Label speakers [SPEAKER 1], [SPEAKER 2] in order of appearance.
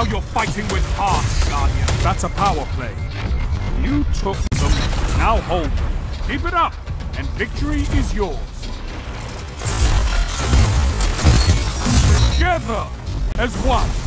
[SPEAKER 1] Now you're fighting with heart, Guardian. That's a power play. You took them, now hold them. Keep it up, and victory is yours. Together as one.